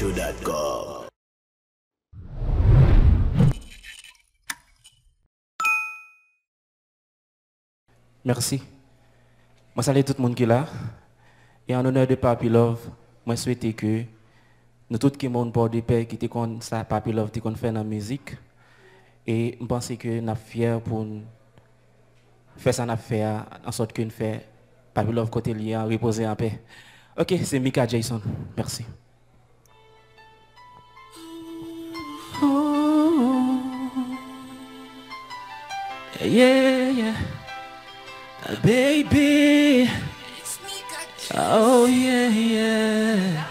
Show.com. Merci. Moi salue tout le monde qui est là. Et en honneur de Papi Love, moi souhaite que nous tous qui monde pour des pères qui étaient comme ça Papi Love qui qu'on fait dans la musique et je pense que nous sommes fiers pour faire ça faire en sorte que nous fait Papi Love côté lié reposer en paix. OK, c'est Mika Jason. Merci. Oh, yeah, yeah. Baby, oh yeah, yeah,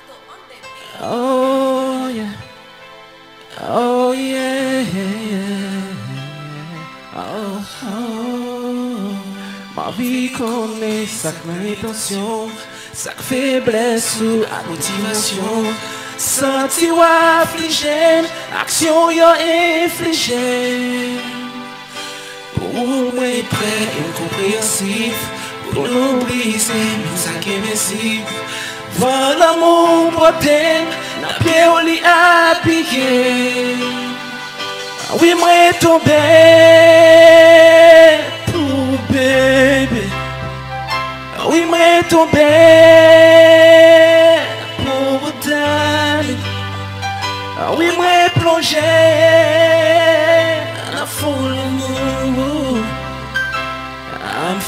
oh yeah, oh yeah, yeah, oh, oh. Ma vie connaît chaque intention, chaque faiblesse ou à motivation. Senti ou affligé, action yo infligé. Pour moi prêt et compréhensif, pour nous briser, nous ça qui merci. Voir l'amour porté, n'a pied au lit à piquer. Oui, moi tombé pour bébé. Oui, moi tombé pour darling. Oui, moi plongé dans la foule. I'm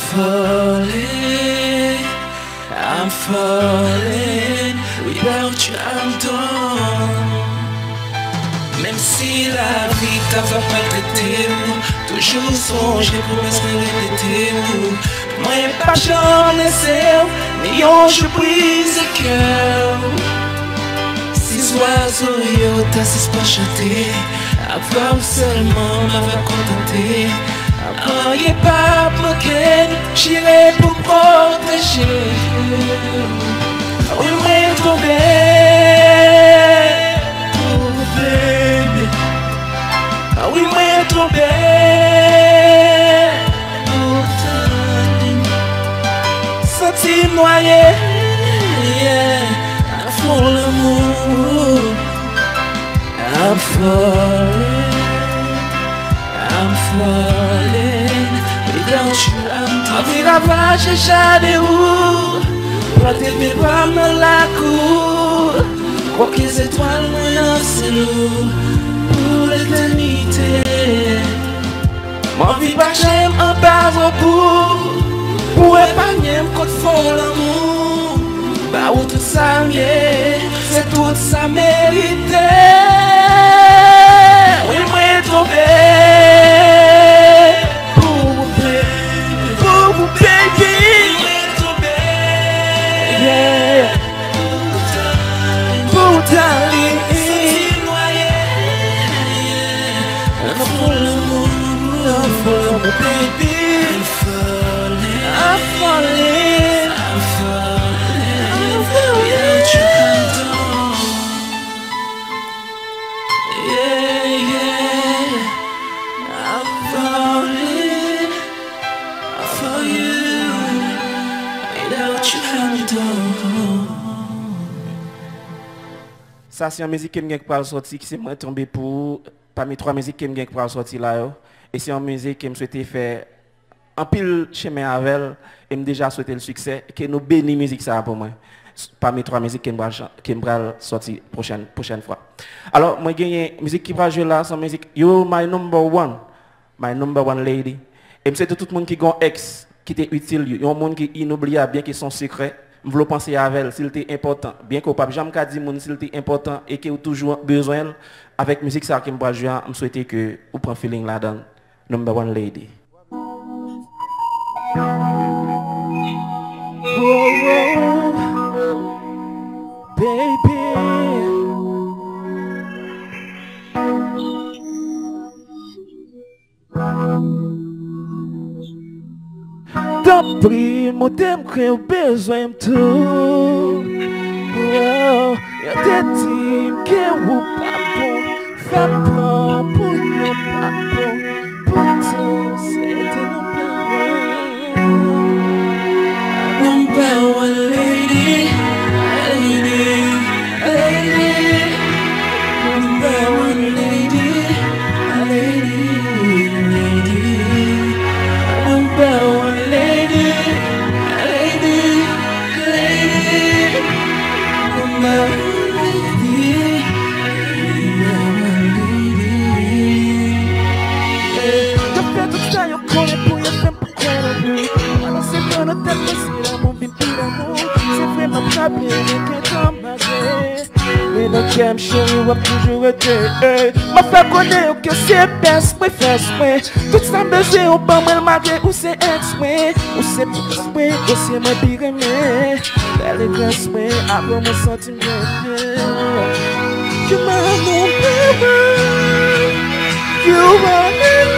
falling, without you I'm done. Même si la vie t'a fait maltraiter, toujours songer pour me répéter. Moi pas jamais c'est, mais je brise le cœur. Six oiseaux yo t'as six pas chanter, avoir seulement m'avoir contenté. Oh, y'a pas bloqué, j'irai pour protéger. Oui, moi tombé pour bébé. Oui, moi tombé pour darling. Senti noyé, à fond l'amour. I'm falling, without you I'm done. Envie ravager j'allais où, planter mes bras dans la cour. Crois que les étoiles me lancent l'eau pour l'éternité. Mon vie pas j'aime en bas au bout, pour épargner contre fond l'amour. Bah où tout ça m'est, c'est tout ça mérité. Oui, moi tombé. Ça c'est une musique qui me parle sortir qui s'est tombé pour parmi trois musiques qui me parle sortir là et c'est une musique qui me souhaitait faire un pile chemin avec elle et me déjà souhaité le succès que nous bénissons musique ça pour moi parmi trois musiques qui me parle sortir prochaine fois. Alors moi gagné musique qui va jouer là c'est musique You my number one lady et c'est tout le monde qui a un ex qui était utile, il y a un monde qui est inoubliable bien que son secret. Je veux penser à elle s'il était important. Bien que pas jamais dit mon s'il était important et que vous toujours besoin avec musique ça qui me va jouer, je souhaite que vous prend feeling là-dedans. Number one lady. Tant pis, mon thème crée besoin de tout. Wow, y'a des teams qui ou pas bon, fait prendre pour nous pas bon. Pourtant, c'était nos parents. Number one lady, lady, lady. c'est l'amour, puis l'amour. C'est vraiment pas bien, mais qu'est-ce qu'on mais non, j'aime chérie, ou toujours été. Ma femme connaît que c'est best, mais fais tout ça besoin, ou pas mal malgré, ou c'est ex, ou c'est plus, ou c'est ma pire aimée. Belle et grasse, après mon sentiment. You my number, you are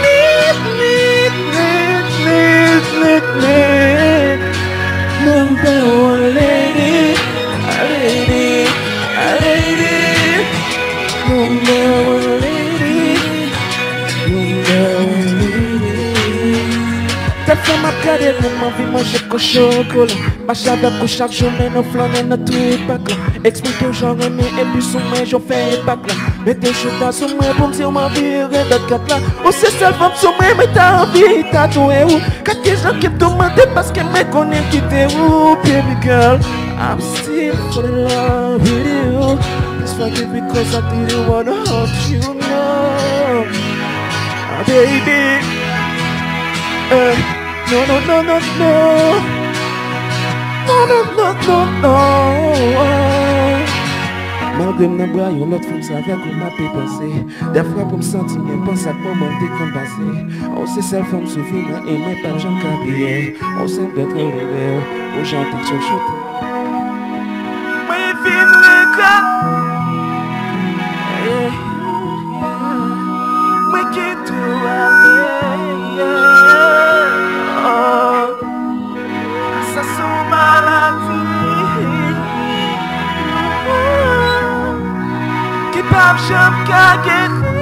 number one lady, lady, lady, number one lady, number one lady. Ta femme a gardé pour m'envie manger qu'au chocolat. Ma chaveur pour chaque jour, mais nos flancs et notre épaque là. Explique aux gens aimés et puis sous moi, j'en fais épaque là. Mettez chaud dans sous moi pour me dire ma vie est d'autres quatre là. Oh c'est seule femme sous moi, mais t'as envie, t'as tout et où. Quand les gens qui me demandent parce qu'elle me connaît qui t'es où, baby girl. I'm still falling in love with you. Just forgive me because I didn't wanna hurt you, no. Oh, baby. No, no, no, no, no. No, no, no, no, no. Malgré mes bras, yon l'autre femme savait qu'on m'a pu penser. Des fois pour me sentir bien, pense à comment m'en décompenser. On sait celle femme souffrir, et moi pas j'en cabillé. On sait d'être rêvé, aux gens t'es chouchoute. Moi il vit le cas. Moi qui tout ça sent maladie. Qui parle jamais qu'à guérir.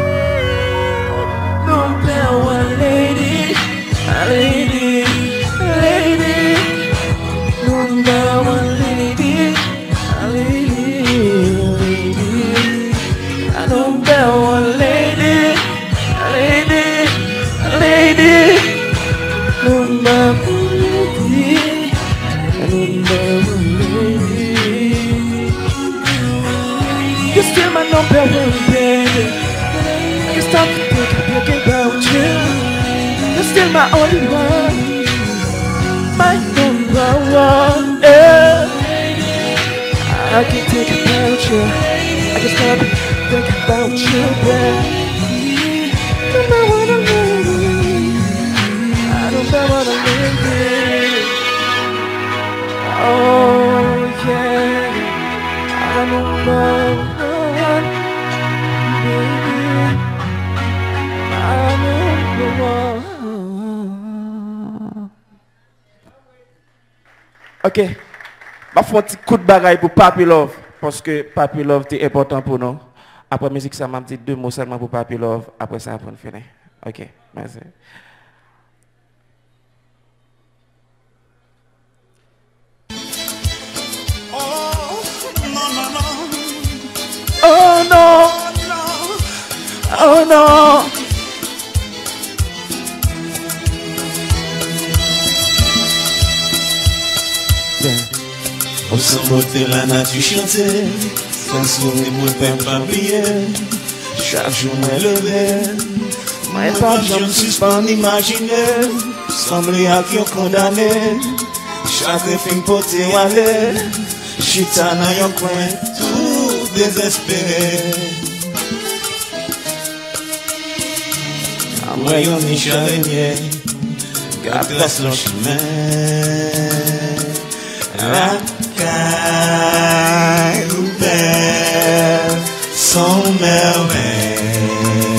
Number one lady, lady, lady. Number one lady, lady, lady. Number one lady, lady, lady. Number one lady. You're still my number one baby. I can stop thinking about you. You're still my only one, my number one. Yeah. I can't think about you. I just stop thinking about you, baby. Number one, I don't know what I'm living. Oh yeah, I'm number one, baby. I'm number one. Ok, ma faut un petit coup de bagaille pour Papi Love parce que Papi Love est important pour nous. Après la musique, ça m'a dit 2 mots seulement pour Papi Love. Après ça, on finir. Ok, merci. Oh no, oh no. On s'en beauté la nature chantée, sans sourire moi pas prier. Chaque jour me lever, mais pas j'en suspend imaginer. Semblait à qui on condamné, chaque film poté aller. Chita dans yon coin, tout désespéré. À moi yon ni charnier, garde le chemin. La caille ou belle, son merveille.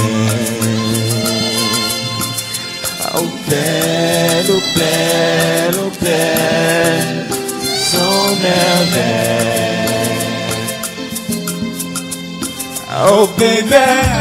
Oh belle, oh belle, oh belle, son merveille. Oh baby.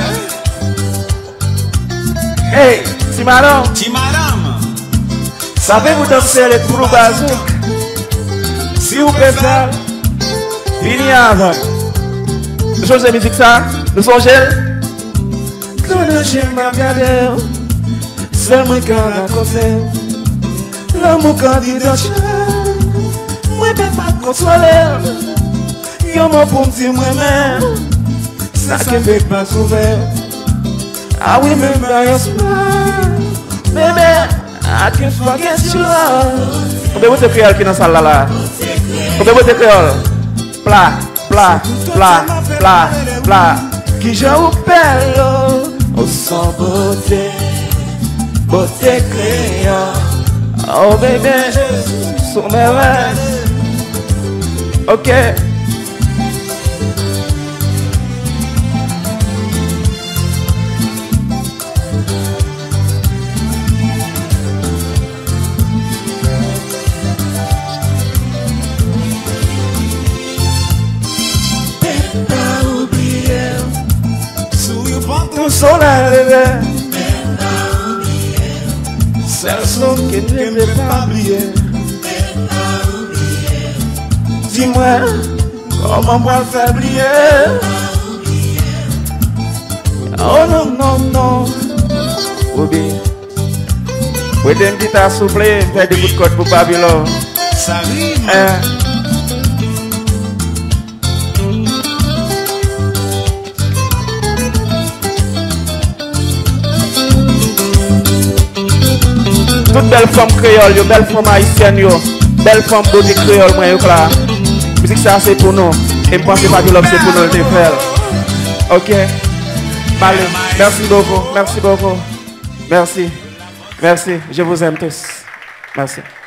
Hey, ti madame. Ti madame. Savez-vous danser les trous bazouk? Si vous pouvez faire, venez avant. Nous sommes de musique ça, nous sommes gel. Quand j'aime ma garder, c'est moi qui en raconte. L'amour candidat, moi je ne peux pas consoler. Y'a mon pour me dire moi-même, ça qui ne fait pas souvent. I remember your smile, baby, I can't forget your love. Combien de créole qui dans la salle là? Combien de créole? Plat, plat, plat, plat, plat. Qui j'en belle, au sans beauté, beauté créole. Oh bébé, sur mes rêves. Ok. Tout soleil, bébé. Celle son qui ne peut pas oublier. Dis-moi, comment moi le faire oublier? Oh non, non, non. Obi. Oui, d'une guitare souple, fait des coups de code pour Babylone. Ça rime. Toute belle femme créole, yo, belle femme haïtienne, yo, belle femme beauté créole, moi, yo, là. Musique ça, c'est pour nous. Et je pense que Babylone, c'est pour nous le faire. Ok? Allez, merci beaucoup, merci beaucoup. Merci, merci, je vous aime tous. Merci.